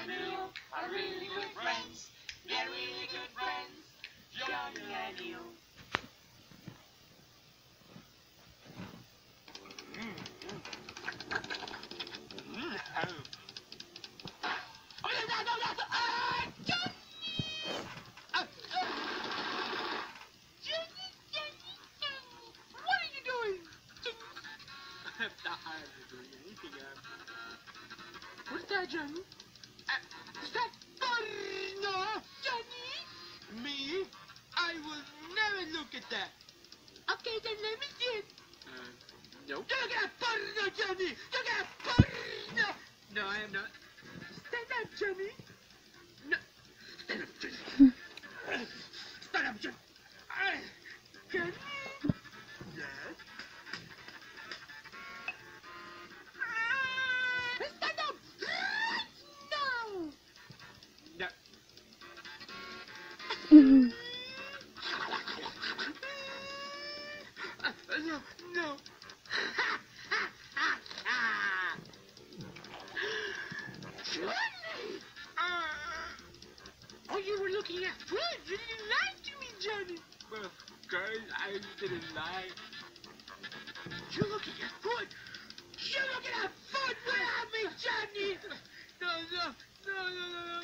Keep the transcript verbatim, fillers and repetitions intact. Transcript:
and Ill are really good friends. They're really good friends. Johnknee and Ill. What's that, Johnny? Uh, is that porno, Johnny? Me? I will never look at that. Okay, then let me see it. Uh, nope. You're looking at porno, Johnny! You're looking at porno! No, I am not. Stand up, Johnny. No. Stand up, Johnny. Stand up, Johnny. Uh, Johnny? Yes? Stand up! No! No. Mm-hmm. Uh, no, no. Ha, ha, ha, ha. Johnny! Uh, oh, you were looking at food. You didn't lie to me, Johnny. Well, girl, I didn't lie. You're looking at food. You're looking at food. Where are me, Johnny? No, no, no, no, no, no.